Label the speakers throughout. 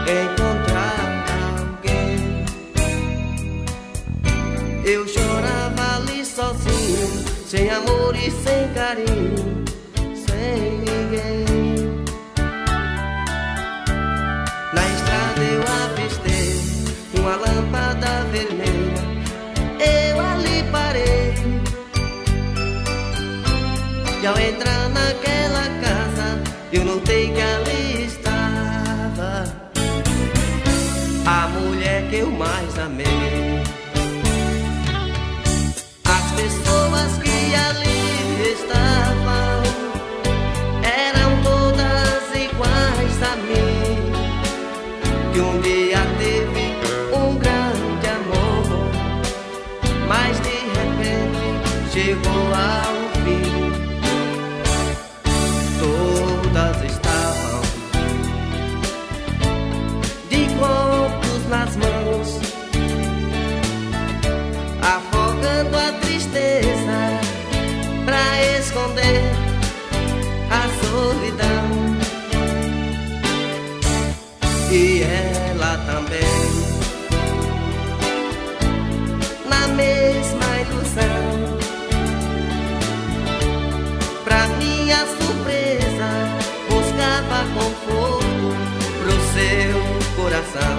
Speaker 1: encontrar alguém. Eu chorava ali sozinho, sem amor e sem carinho, sem ninguém. Na estrada eu avistei uma lâmpada vermelha, eu ali parei. E ao entrar naquela casa, eu notei que ali estava a mulher que eu mais amei. As pessoas que ali estavam eram todas iguais a mim, que um dia teve um grande amor, mas de repente chegou ao fim. Todas estavam de copos nas mãos, afogando a tristeza pra esconder a solidão. E ela também, na mesma ilusão. Pra minha surpresa, buscava conforto pro seu coração.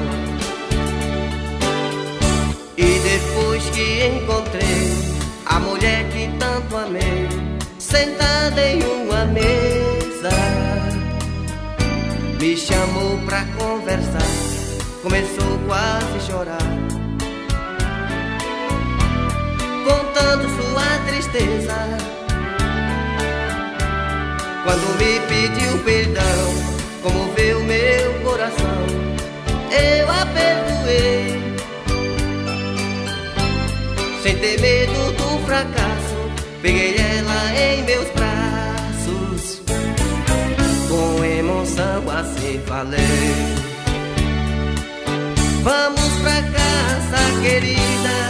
Speaker 1: E depois que encontrei a mulher que tanto amei, sentada em uma mesa, me chamou pra conversar, começou quase a chorar, contando sua tristeza. Quando me pediu perdão, comoveu meu coração, eu a perdoei. Sem ter medo do fracasso, peguei ela em meus braços, com emoção assim falei: vamos pra casa, querida,